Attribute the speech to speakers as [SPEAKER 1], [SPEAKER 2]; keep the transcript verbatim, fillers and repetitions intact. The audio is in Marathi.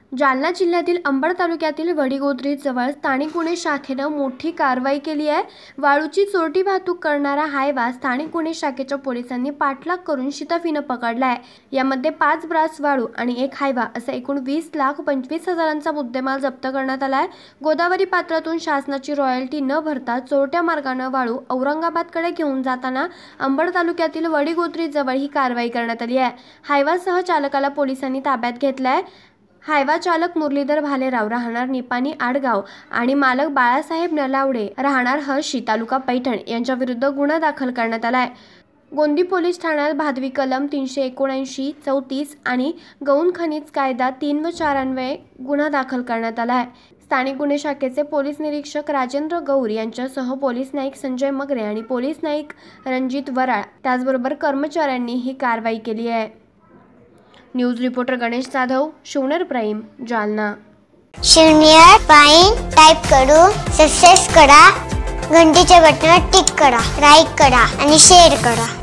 [SPEAKER 1] जालना जिल्ह्यातील अंबड तालुक्यातील वडीगोद्री जवळ स्थानिक गुन्हे शाखेने मोठी कारवाई केली आहे। वाळूची चोरटी वाहतूक करणारा हायवा स्थानिक गुन्हे शाखेच्या पोलिसांनी पाठलाग करून शितफीने पकडला आहे। यामध्ये पाच ब्रास वाळू आणि एक हायवा असा एकूण वीस लाख पंचवीस हजारांचा मुद्देमाल जप्त करण्यात आला आहे। गोदावरी पात्रातून शासनाची रॉयल्टी न भरता चोरट्या मार्गाने वाळू औरंगाबादकडे घेऊन जाताना अंबड तालुक्यातील वडीगोद्री जवळ ही कारवाई करण्यात आली आहे। हायवासह चालकाला पोलिसांनी ताब्यात घेतले आहे। हायवा चालक मुरलीधर भालेराव राहणार निपाणी आडगाव आणि मालक बाळासाहेब नलावडे राहणार हर्षी तालुका पैठण यांच्या विरुद्ध गुन्हा दाखल करण्यात आला आहे। गोंदी पोलीस ठाण्यात भादवी कलम तीनशे एकोणऐंशी चौतीस आणि गौण खनिज कायदा तीन व चार अन्वये गुन्हा दाखल करण्यात आला आहे। स्थानिक गुन्हे शाखेचे पोलीस निरीक्षक राजेंद्र गौर यांच्यासह पोलीस नाईक संजय मगरे आणि पोलीस नाईक रणजित वराळ त्याचबरोबर कर्मचाऱ्यांनी ही कारवाई केली आहे। News reporter Ganesh Jadhav, Shivner prime, Jalna.
[SPEAKER 2] Shivner prime type करू सबस्क्राइब करा, घंटीच्या बटनावर टिक करा, लाईक करा आणि शेअर करा।